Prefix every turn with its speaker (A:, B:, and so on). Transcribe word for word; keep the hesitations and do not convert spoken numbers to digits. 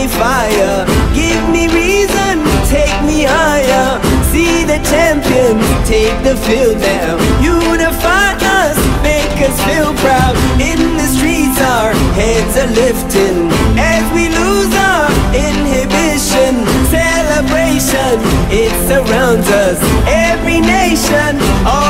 A: me fire, give me reason, take me higher. See the champions take the field now. Unify us, make us feel proud. In the streets our heads are lifting as we lose our inhibition. Celebration, it surrounds us. Every nation, all